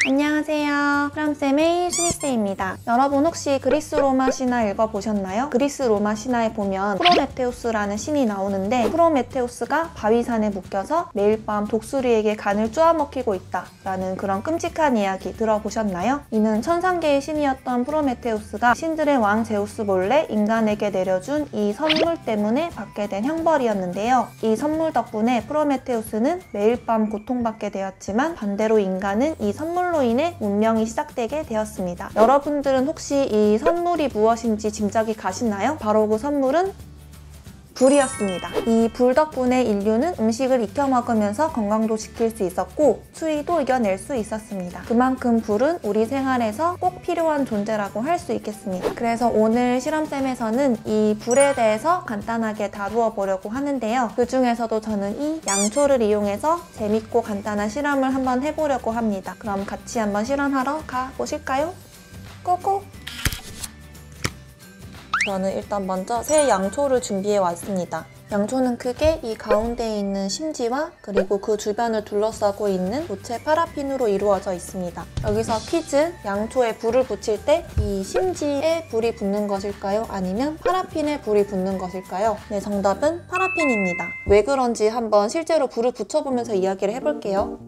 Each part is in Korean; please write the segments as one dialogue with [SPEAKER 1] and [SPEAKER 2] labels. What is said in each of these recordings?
[SPEAKER 1] 안녕하세요. 프람쌤의 수니쌤입니다. 여러분 혹시 그리스 로마 신화 읽어보셨나요? 그리스 로마 신화에 보면 프로메테우스라는 신이 나오는데 프로메테우스가 바위산에 묶여서 매일 밤 독수리에게 간을 쪼아먹히고 있다 라는 그런 끔찍한 이야기 들어보셨나요? 이는 천상계의 신이었던 프로메테우스가 신들의 왕 제우스 몰래 인간에게 내려준 이 선물 때문에 받게 된 형벌이었는데요. 이 선물 덕분에 프로메테우스는 매일 밤 고통받게 되었지만 반대로 인간은 이 선물로 인해 운명이 시작되게 되었습니다. 여러분들은 혹시 이 선물이 무엇인지 짐작이 가시나요? 바로 그 선물은 불이었습니다. 이 불 덕분에 인류는 음식을 익혀 먹으면서 건강도 지킬 수 있었고 추위도 이겨낼 수 있었습니다. 그만큼 불은 우리 생활에서 꼭 필요한 존재라고 할 수 있겠습니다. 그래서 오늘 실험쌤에서는 이 불에 대해서 간단하게 다루어 보려고 하는데요. 그 중에서도 저는 이 양초를 이용해서 재밌고 간단한 실험을 한번 해보려고 합니다. 그럼 같이 한번 실험하러 가보실까요? 고고! 저는 일단 먼저 새 양초를 준비해 왔습니다. 양초는 크게 이 가운데에 있는 심지와 그리고 그 주변을 둘러싸고 있는 고체 파라핀으로 이루어져 있습니다. 여기서 퀴즈! 양초에 불을 붙일 때 이 심지에 불이 붙는 것일까요? 아니면 파라핀에 불이 붙는 것일까요? 네, 정답은 파라핀입니다. 왜 그런지 한번 실제로 불을 붙여보면서 이야기를 해볼게요.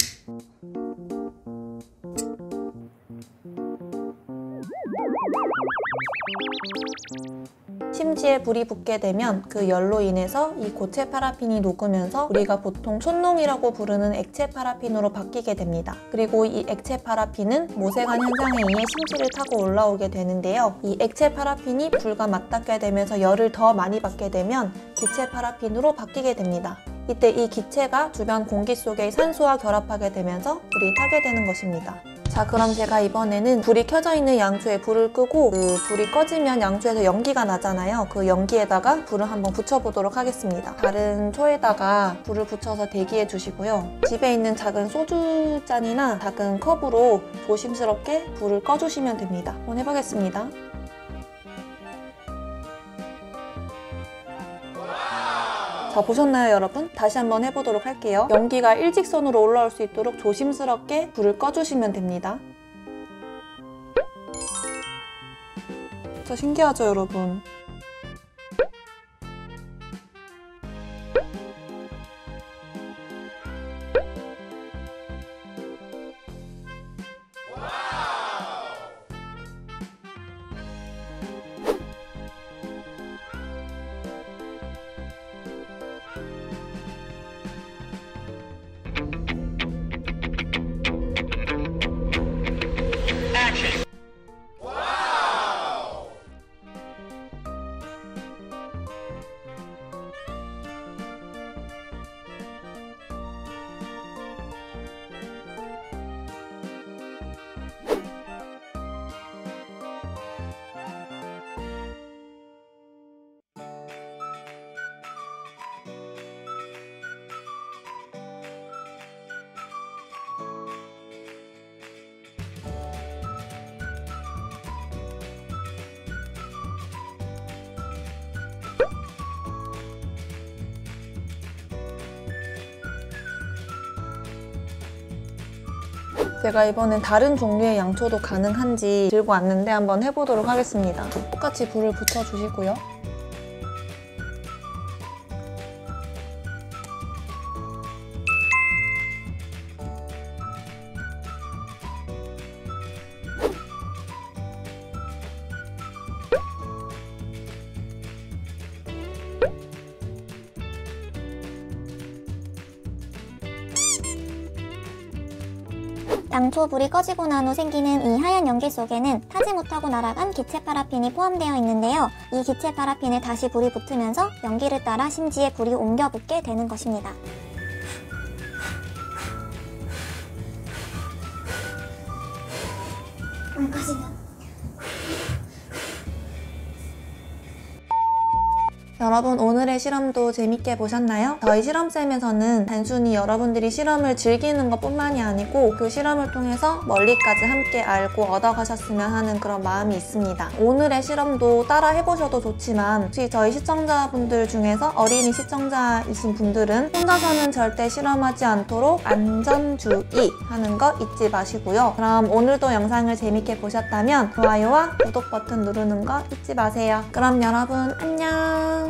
[SPEAKER 1] 심지에 불이 붙게 되면 그 열로 인해서 이 고체 파라핀이 녹으면서 우리가 보통 촛농이라고 부르는 액체 파라핀으로 바뀌게 됩니다. 그리고 이 액체 파라핀은 모세관 현상에 의해 심지를 타고 올라오게 되는데요. 이 액체 파라핀이 불과 맞닿게 되면서 열을 더 많이 받게 되면 기체 파라핀으로 바뀌게 됩니다. 이때 이 기체가 주변 공기 속의 산소와 결합하게 되면서 불이 타게 되는 것입니다. 자, 그럼 제가 이번에는 불이 켜져 있는 양초에 불을 끄고 그 불이 꺼지면 양초에서 연기가 나잖아요. 그 연기에다가 불을 한번 붙여보도록 하겠습니다. 다른 초에다가 불을 붙여서 대기해 주시고요. 집에 있는 작은 소주잔이나 작은 컵으로 조심스럽게 불을 꺼주시면 됩니다. 한번 해보겠습니다. 자, 보셨나요 여러분? 다시 한번 해보도록 할게요. 연기가 일직선으로 올라올 수 있도록 조심스럽게 불을 꺼주시면 됩니다. 진짜 신기하죠 여러분? 제가 이번엔 다른 종류의 양초도 가능한지 들고 왔는데 한번 해보도록 하겠습니다. 똑같이 불을 붙여주시고요.
[SPEAKER 2] 양초 불이 꺼지고 난 후 생기는 이 하얀 연기 속에는 타지 못하고 날아간 기체 파라핀이 포함되어 있는데요. 이 기체 파라핀에 다시 불이 붙으면서 연기를 따라 심지에 불이 옮겨 붙게 되는 것입니다. 안 꺼지면
[SPEAKER 1] 여러분 오늘의 실험도 재밌게 보셨나요? 저희 실험쌤에서는 단순히 여러분들이 실험을 즐기는 것뿐만이 아니고 그 실험을 통해서 멀리까지 함께 알고 얻어가셨으면 하는 그런 마음이 있습니다. 오늘의 실험도 따라 해보셔도 좋지만 혹시 저희 시청자분들 중에서 어린이 시청자이신 분들은 혼자서는 절대 실험하지 않도록 안전주의 하는 거 잊지 마시고요. 그럼 오늘도 영상을 재밌게 보셨다면 좋아요와 구독 버튼 누르는 거 잊지 마세요. 그럼 여러분 안녕.